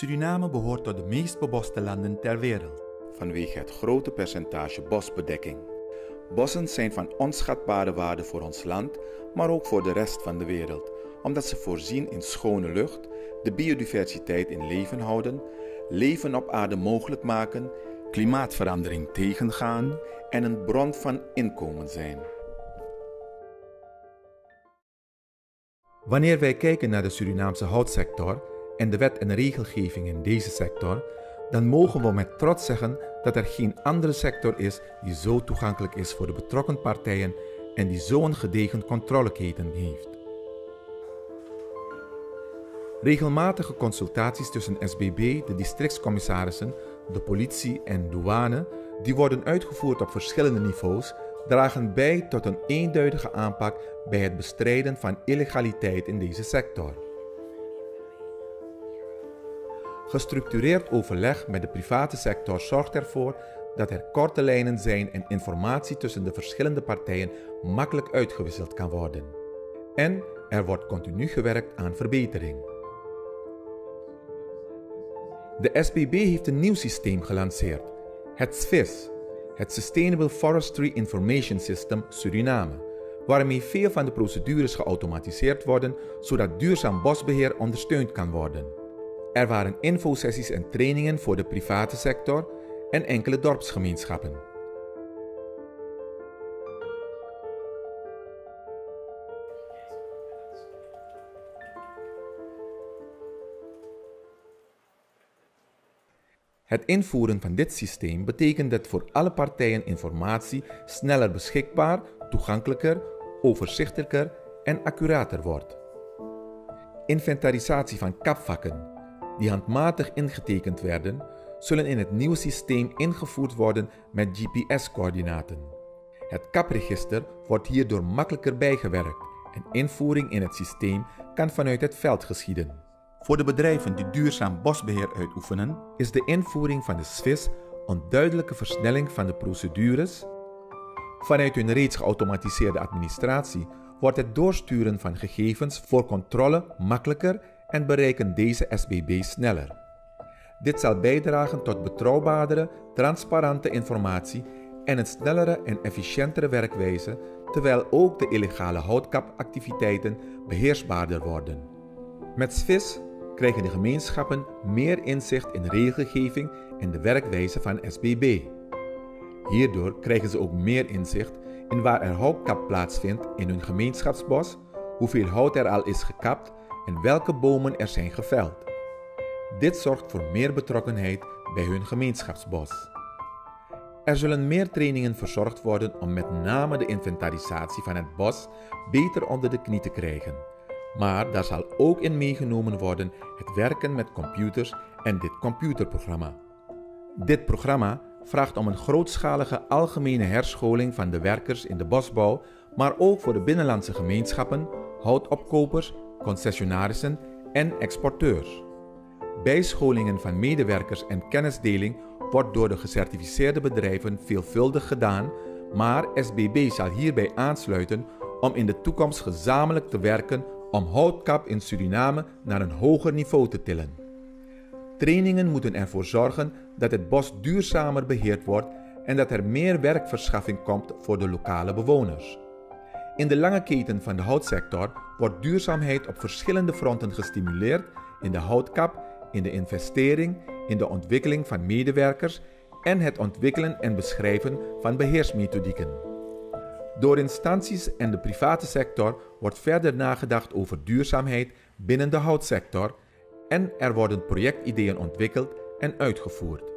Suriname behoort tot de meest beboste landen ter wereld. Vanwege het grote percentage bosbedekking. Bossen zijn van onschatbare waarde voor ons land, maar ook voor de rest van de wereld, omdat ze voorzien in schone lucht, de biodiversiteit in leven houden, leven op aarde mogelijk maken, klimaatverandering tegengaan en een bron van inkomen zijn. Wanneer wij kijken naar de Surinaamse houtsector en de wet en regelgeving in deze sector, dan mogen we met trots zeggen dat er geen andere sector is die zo toegankelijk is voor de betrokken partijen en die zo'n gedegen controleketen heeft. Regelmatige consultaties tussen SBB, de districtscommissarissen, de politie en douane, die worden uitgevoerd op verschillende niveaus, dragen bij tot een eenduidige aanpak bij het bestrijden van illegaliteit in deze sector. Gestructureerd overleg met de private sector zorgt ervoor dat er korte lijnen zijn en informatie tussen de verschillende partijen makkelijk uitgewisseld kan worden. En er wordt continu gewerkt aan verbetering. De SBB heeft een nieuw systeem gelanceerd, het SFIS, het Sustainable Forestry Information System Suriname, waarmee veel van de procedures geautomatiseerd worden, zodat duurzaam bosbeheer ondersteund kan worden. Er waren infosessies en trainingen voor de private sector en enkele dorpsgemeenschappen. Het invoeren van dit systeem betekent dat voor alle partijen informatie sneller beschikbaar, toegankelijker, overzichtelijker en accurater wordt. Inventarisatie van kapvakken, die handmatig ingetekend werden, zullen in het nieuwe systeem ingevoerd worden met GPS-coördinaten. Het kapregister wordt hierdoor makkelijker bijgewerkt en invoering in het systeem kan vanuit het veld geschieden. Voor de bedrijven die duurzaam bosbeheer uitoefenen, is de invoering van de SFIS een duidelijke versnelling van de procedures. Vanuit hun reeds geautomatiseerde administratie wordt het doorsturen van gegevens voor controle makkelijker en bereiken deze SBB sneller. Dit zal bijdragen tot betrouwbaardere, transparante informatie en een snellere en efficiëntere werkwijze, terwijl ook de illegale houtkapactiviteiten beheersbaarder worden. Met SFIS krijgen de gemeenschappen meer inzicht in de regelgeving en de werkwijze van SBB. Hierdoor krijgen ze ook meer inzicht in waar er houtkap plaatsvindt in hun gemeenschapsbos, hoeveel hout er al is gekapt en welke bomen er zijn geveld. Dit zorgt voor meer betrokkenheid bij hun gemeenschapsbos. Er zullen meer trainingen verzorgd worden om met name de inventarisatie van het bos beter onder de knie te krijgen. Maar daar zal ook in meegenomen worden het werken met computers en dit computerprogramma. Dit programma vraagt om een grootschalige algemene herscholing van de werkers in de bosbouw, maar ook voor de binnenlandse gemeenschappen, houtopkopers, concessionarissen en exporteurs. Bijscholingen van medewerkers en kennisdeling wordt door de gecertificeerde bedrijven veelvuldig gedaan, maar SBB zal hierbij aansluiten om in de toekomst gezamenlijk te werken om houtkap in Suriname naar een hoger niveau te tillen. Trainingen moeten ervoor zorgen dat het bos duurzamer beheerd wordt en dat er meer werkverschaffing komt voor de lokale bewoners. In de lange keten van de houtsector wordt duurzaamheid op verschillende fronten gestimuleerd in de houtkap, in de investering, in de ontwikkeling van medewerkers en het ontwikkelen en beschrijven van beheersmethodieken. Door instanties en de private sector wordt verder nagedacht over duurzaamheid binnen de houtsector en er worden projectideeën ontwikkeld en uitgevoerd.